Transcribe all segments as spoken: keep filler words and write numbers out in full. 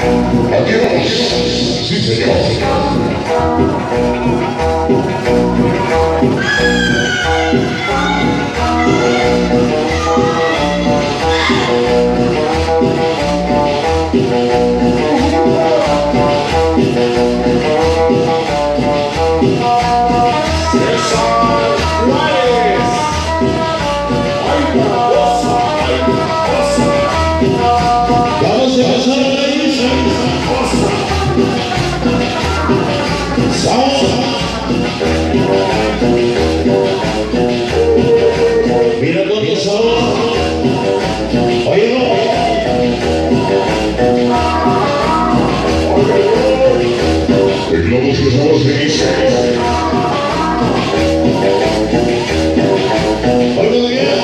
Aquí vamos. Sí, señor. Mira con tu sabor. Oye, no. El globo que sabor se dice. Oye, bien.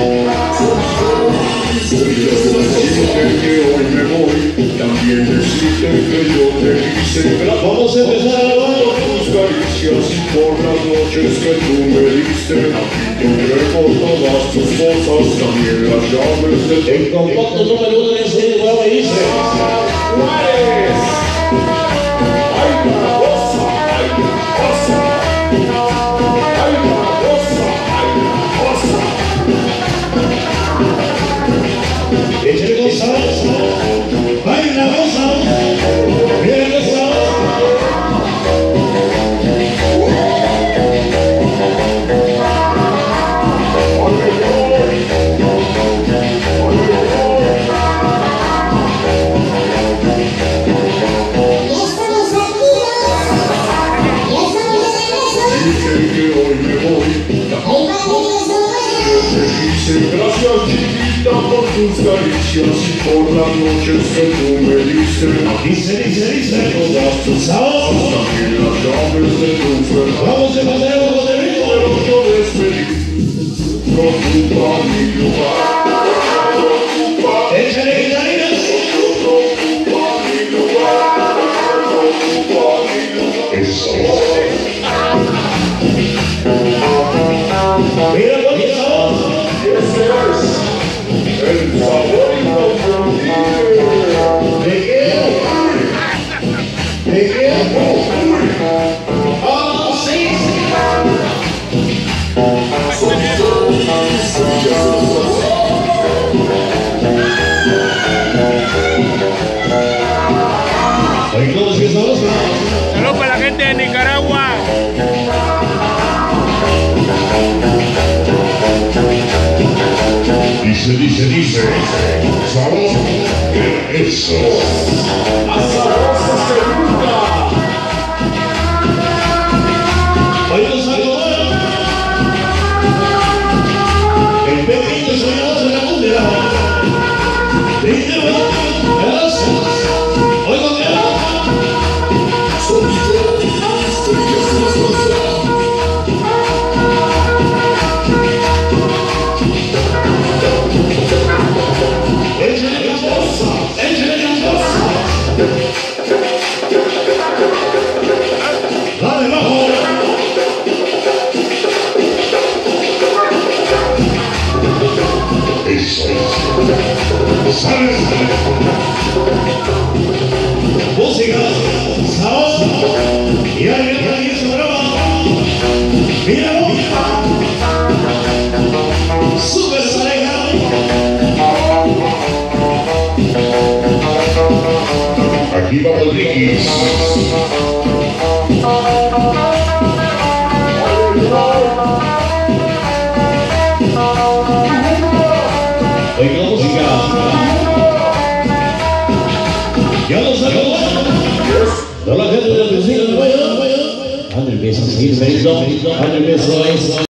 Decirte que hoy me voy, también decirte que yo te quise. Vamos a empezar a grabar. Tus caricias y por las noches que tú me diste. Aquí te entrego todas tus cosas, también las llaves de tu El compacto número uno en ese programa dice: Juárez. ¡Ay, la cosa! ¡Ay, la cosa! ¡Ay, la cosa! ¡Ay, la cosa! Échale con sabor. ¡Ay, la cosa! Mira con sabor. Gracias chiquita por tus caricias y por las noches que tú me diste. Dice, dice, dice. Todas tus Sabor. también las llaves de tu verdad. Vamos a empezar a con el ritmo. Pero yo despedir con tu pan y lugar. Échale guitarrinas. Con tu pan y lugar. Con tu pan y lugar. Eso. Mira con tu sabor. Ese es el sabor inconfundible. ¿De qué? ¿De qué? ¡Oh, sí! Oye, ¿cómo es que estamos? Saludos para la gente de Nicaragua. Dice, dice, dice. Sabor. Eso. Azarosa segunda. Oye, ¿no sabe cómo es? El pequeño soñador de la cumbia. ¿Viste, güey? Gracias. Oye, ¿con qué? Échale la cosa, échale la cosa. Dale, bajo. Eso. ¿Sabes? Música, sabor. Y ahí viene ahí ese programa. Míralo. Súper pareja. Aquí va Rodríguez. Oiga la música. Ya lo sacó. No la gente de la piscina, vaya, vaya. Ande, empieza a seguir, André, empieza a seguir.